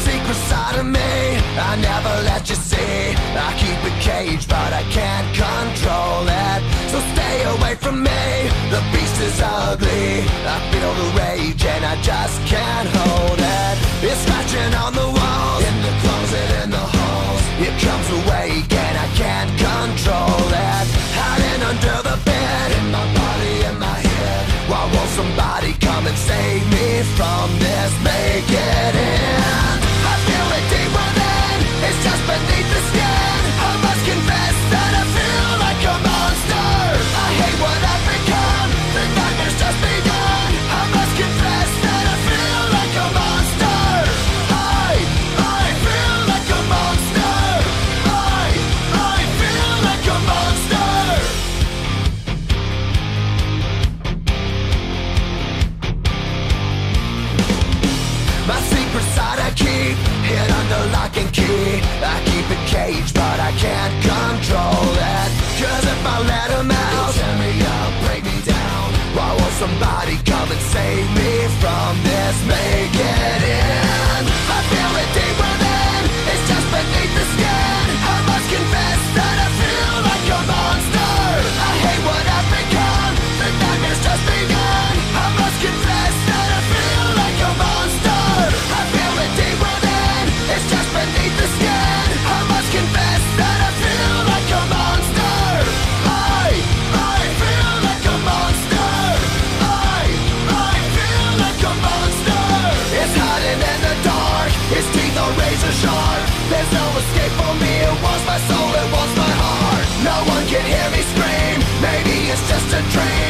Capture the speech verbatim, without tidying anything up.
secret side of me I never let you see. I keep it caged but I can't control it. So stay away from me, the beast is ugly. I feel the rage and I just can't hold it. It's scratching on the walls, in the closet, in the halls. It comes awake and I can't control it. Hiding under the bed, in my body, in my head. Why won't somebody come and save me from this? Make it end. I feel it deep within, it's just beneath the skin. I must confess that I feel like a monster. I hate what I've become, the nightmare's just begun. I must confess that I feel like a monster. I, I feel like a monster. I, I feel like a monster. My secret side I keep hid under lock and key. I keep it caged but I can't control it. Cause if I let him out, he'll tear me up, break me down. Why won't somebody come and save me from this? Make it end. I feel it deep within, it's just beneath the skin. I must confess that I feel like a monster. I hate what I've become, the nightmare's just begun. I must confess that I feel like a monster. I feel it deep within, it's just beneath the skin. I must confess that I feel like a monster. I, I feel like a monster. I, I feel like a monster. It's hiding in the dark, its teeth are razor sharp. There's no escape for me, it wants my soul, it wants my heart. No one can hear me scream, maybe it's just a dream.